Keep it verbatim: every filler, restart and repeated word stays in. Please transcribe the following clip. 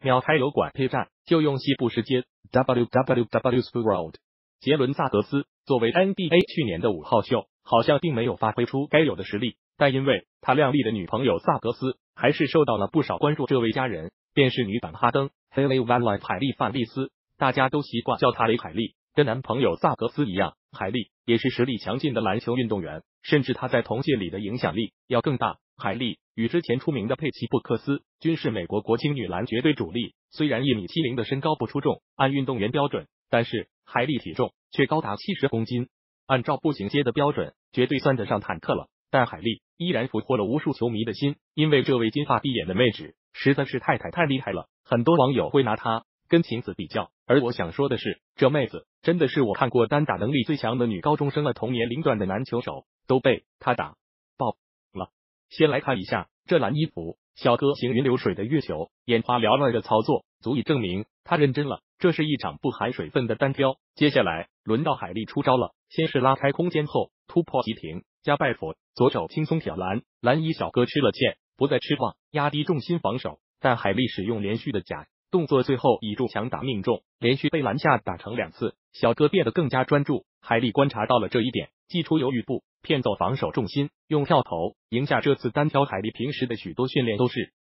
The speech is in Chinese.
秒开油管配站就用西部时间 W W W Sport。杰伦萨格斯作为 N B A 去年的五号秀，好像并没有发挥出该有的实力，但因为他靓丽的女朋友萨格斯，还是受到了不少关注。这位佳人便是女版哈登 Hailey Van Lente 海莉范丽斯，大家都习惯叫她雷海莉。跟男朋友萨格斯一样，海莉也是实力强劲的篮球运动员，甚至她在同届里的影响力要更大。海莉与之前出名的佩奇布克斯均是美国国青女篮绝对主力，虽然一米七零的身高不出众，按运动员标准，但是海莉体重却高达七十公斤，按照步行街的标准，绝对算得上坦克了。但海莉依然俘获了无数球迷的心，因为这位金发碧眼的妹纸实在是太太太厉害了，很多网友会拿她跟晴子比较，而我想说的是，这妹子真的是我看过单打能力最强的女高中生了，同年龄段的男球手都被她打爆了。先来看一下这蓝衣服，小哥行云流水的月球，眼花缭乱的操作足以证明他认真了，这是一场不含水分的单挑。接下来轮到海莉出招了，先是拉开空间后突破急停加拜佛，左手轻松挑篮，蓝衣小哥吃了堑，不再失望，压低重心防守，但海莉使用连续的假动作，最后以助强打命中，连续被篮下打成两次，小哥变得更加专注。海莉观察到了这一点，祭出犹豫步，骗走防守重心，用跳投赢下这次单挑。海莉平时的许多训练都是